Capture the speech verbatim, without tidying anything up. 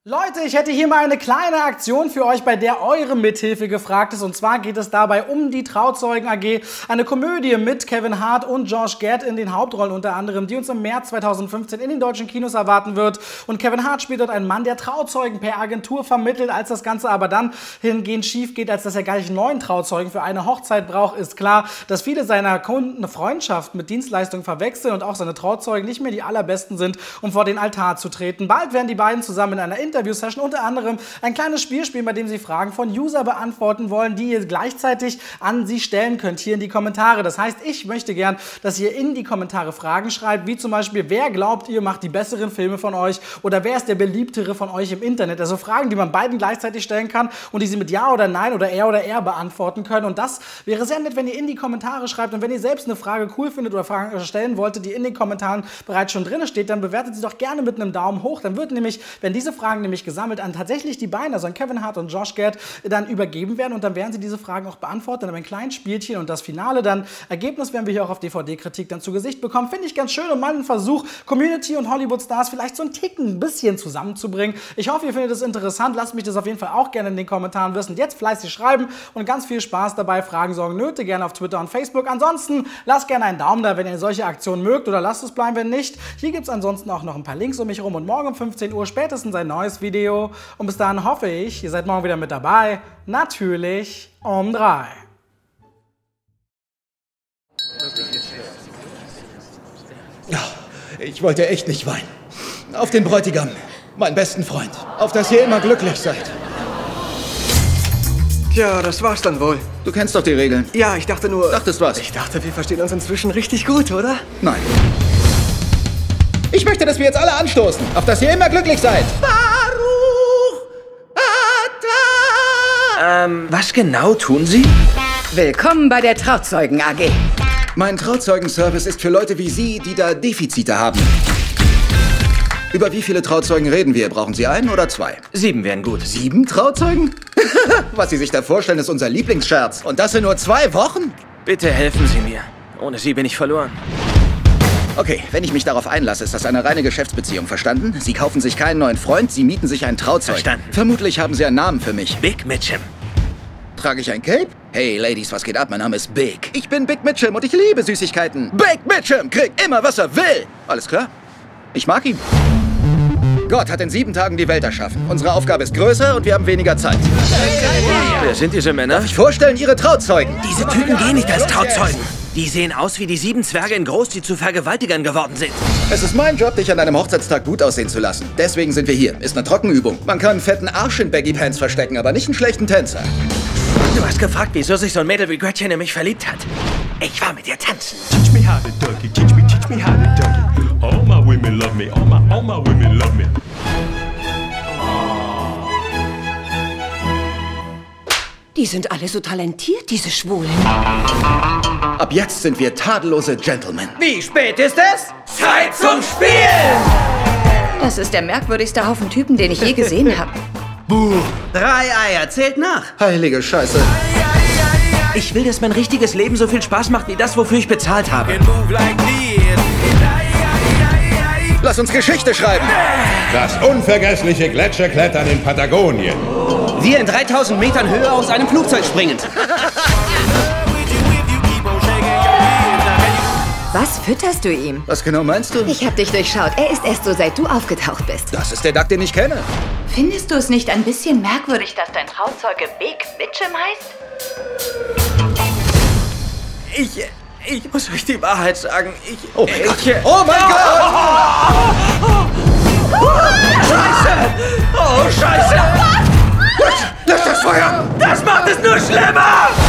Leute, ich hätte hier mal eine kleine Aktion für euch, bei der eure Mithilfe gefragt ist. Und zwar geht es dabei um die Trauzeugen A G, eine Komödie mit Kevin Hart und Josh Gad in den Hauptrollen unter anderem, die uns im März zweitausendfünfzehn in den deutschen Kinos erwarten wird. Und Kevin Hart spielt dort einen Mann, der Trauzeugen per Agentur vermittelt. Als das Ganze aber dann hingehend schief geht, als dass er gleich neun Trauzeugen für eine Hochzeit braucht, ist klar, dass viele seiner Kunden eine Freundschaft mit Dienstleistungen verwechseln und auch seine Trauzeugen nicht mehr die allerbesten sind, um vor den Altar zu treten. Bald werden die beiden zusammen in einer Interview-Session unter anderem ein kleines Spiel spielen, bei dem sie Fragen von User beantworten wollen, die ihr gleichzeitig an sie stellen könnt, hier in die Kommentare. Das heißt, ich möchte gern, dass ihr in die Kommentare Fragen schreibt, wie zum Beispiel, wer glaubt ihr macht die besseren Filme von euch oder wer ist der beliebtere von euch im Internet? Also Fragen, die man beiden gleichzeitig stellen kann und die sie mit Ja oder Nein oder Er oder Er beantworten können. Und das wäre sehr nett, wenn ihr in die Kommentare schreibt. Und wenn ihr selbst eine Frage cool findet oder Fragen stellen wolltet, die in den Kommentaren bereits schon drin steht, dann bewertet sie doch gerne mit einem Daumen hoch. Dann wird nämlich, wenn diese Fragen nämlich gesammelt an tatsächlich die beiden, also an Kevin Hart und Josh Gad, dann übergeben werden und dann werden sie diese Fragen auch beantworten, dann ein kleines Spielchen und das Finale dann, Ergebnis werden wir hier auch auf D V D-Kritik dann zu Gesicht bekommen. Finde ich ganz schön und mal einen Versuch, Community und Hollywood-Stars vielleicht so einen Ticken ein bisschen zusammenzubringen. Ich hoffe, ihr findet es interessant. Lasst mich das auf jeden Fall auch gerne in den Kommentaren wissen. Jetzt fleißig schreiben und ganz viel Spaß dabei. Fragen, Sorgen, Nöte gerne auf Twitter und Facebook. Ansonsten lasst gerne einen Daumen da, wenn ihr solche Aktionen mögt oder lasst es bleiben, wenn nicht. Hier gibt es ansonsten auch noch ein paar Links um mich rum und morgen um fünfzehn Uhr spätestens ein neues Video. Und bis dahin hoffe ich, ihr seid morgen wieder mit dabei. Natürlich um drei. Ich wollte echt nicht weinen. Auf den Bräutigam, meinen besten Freund. Auf dass ihr immer glücklich seid. Tja, das war's dann wohl. Du kennst doch die Regeln. Ja, ich dachte nur... Dachtest was? Ich dachte, wir verstehen uns inzwischen richtig gut, oder? Nein. Ich möchte, dass wir jetzt alle anstoßen. Auf dass ihr immer glücklich seid. Ähm, was genau tun Sie? Willkommen bei der Trauzeugen A G. Mein Trauzeugenservice ist für Leute wie Sie, die da Defizite haben. Über wie viele Trauzeugen reden wir? Brauchen Sie einen oder zwei? Sieben wären gut. Sieben Trauzeugen? Was Sie sich da vorstellen, ist unser Lieblingsscherz. Und das in nur zwei Wochen? Bitte helfen Sie mir. Ohne Sie bin ich verloren. Okay, wenn ich mich darauf einlasse, ist das eine reine Geschäftsbeziehung, verstanden? Sie kaufen sich keinen neuen Freund, Sie mieten sich einen Trauzeugen. Verstanden. Vermutlich haben Sie einen Namen für mich. Big Mitchum. Trage ich ein Cape? Hey, Ladies, was geht ab? Mein Name ist Big. Ich bin Big Mitchum und ich liebe Süßigkeiten. Big Mitchum kriegt immer, was er will. Alles klar? Ich mag ihn. Gott hat in sieben Tagen die Welt erschaffen. Unsere Aufgabe ist größer und wir haben weniger Zeit. Wer sind diese Männer? Darf ich vorstellen, Ihre Trauzeugen? Diese Typen gehen nicht als Trauzeugen. Die sehen aus wie die sieben Zwerge in groß, die zu Vergewaltigern geworden sind. Es ist mein Job, dich an einem Hochzeitstag gut aussehen zu lassen. Deswegen sind wir hier. Ist eine Trockenübung. Man kann einen fetten Arsch in Baggy Pants verstecken, aber nicht einen schlechten Tänzer. Du hast gefragt, wieso sich so ein Mädel wie Gretchen in mich verliebt hat. Ich war mit ihr tanzen. Teach me how to doggy, teach me, teach me how to doggy. All my women love me, all my, all my women love me. Die sind alle so talentiert, diese Schwulen. Ab jetzt sind wir tadellose Gentlemen. Wie spät ist es? Zeit zum Spielen! Das ist der merkwürdigste Haufen Typen, den ich je gesehen habe. Buh, drei Eier, zählt nach. Heilige Scheiße. Ich will, dass mein richtiges Leben so viel Spaß macht, wie das, wofür ich bezahlt habe. Lass uns Geschichte schreiben. Das unvergessliche Gletscherklettern in Patagonien. Wir in dreitausend Metern Höhe aus einem Flugzeug springend. Was fütterst du ihm? Was genau meinst du? Ich hab dich durchschaut. Er ist erst so, seit du aufgetaucht bist. Das ist der Duck, den ich kenne. Findest du es nicht ein bisschen merkwürdig, dass dein Trauzeuge Big Mitchum heißt? Ich... Ich muss euch die Wahrheit sagen. Ich... Oh mein ich, Gott! Oh mein Gott! Scheiße! Oh, Scheiße! Lass das Feuer! Das macht es nur schlimmer!